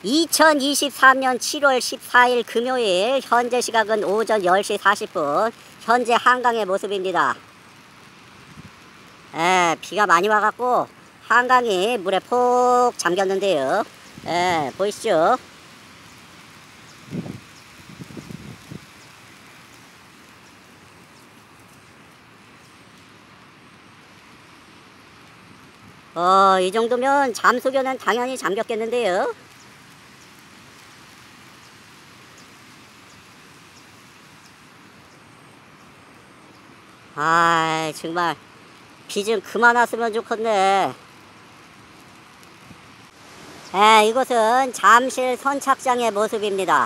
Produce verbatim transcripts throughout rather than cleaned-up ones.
이천이십삼 년 칠월 십사일 금요일 현재 시각은 오전 열 시 사십 분 현재 한강의 모습입니다. 에, 비가 많이 와갖고 한강이 물에 폭 잠겼는데요. 에, 보이시죠? 어, 이 정도면 잠수교는 당연히 잠겼겠는데요. 아, 정말 비 좀 그만 왔으면 좋겠네. 에, 이곳은 잠실 선착장의 모습입니다.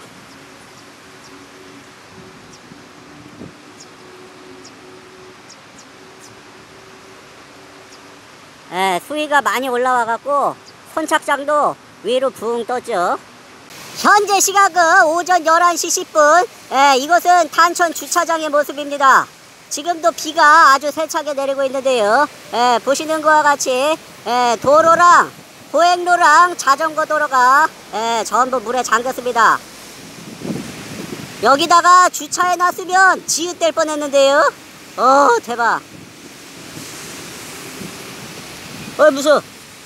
에, 수위가 많이 올라와갖고 선착장도 위로 붕 떴죠. 현재 시각은 오전 열한 시 십 분 에, 이곳은 탄천 주차장의 모습입니다. 지금도 비가 아주 세차게 내리고 있는데요. 에, 보시는 것과 같이 에, 도로랑 보행로랑 자전거 도로가 에, 전부 물에 잠겼습니다. 여기다가 주차해 놨으면 지읒될 뻔했는데요. 어, 대박. 어, 무서워.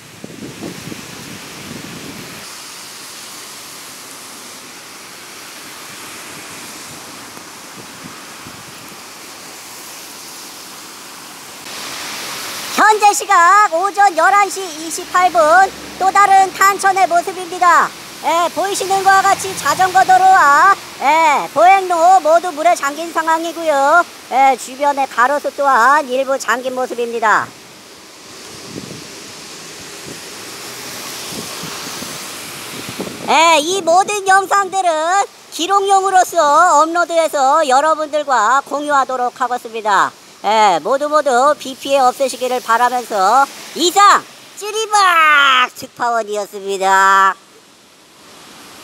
현재 시각 오전 열한 시 이십팔 분 또 다른 탄천의 모습입니다. 에, 보이시는 것과 같이 자전거 도로와 에, 보행로 모두 물에 잠긴 상황이고요. 에, 주변의 가로수 또한 일부 잠긴 모습입니다. 에, 이 모든 영상들은 기록용으로서 업로드해서 여러분들과 공유하도록 하겠습니다. 에, 모두 모두 비 피해 없으시기를 바라면서 이상 찌리박 특파원이었습니다.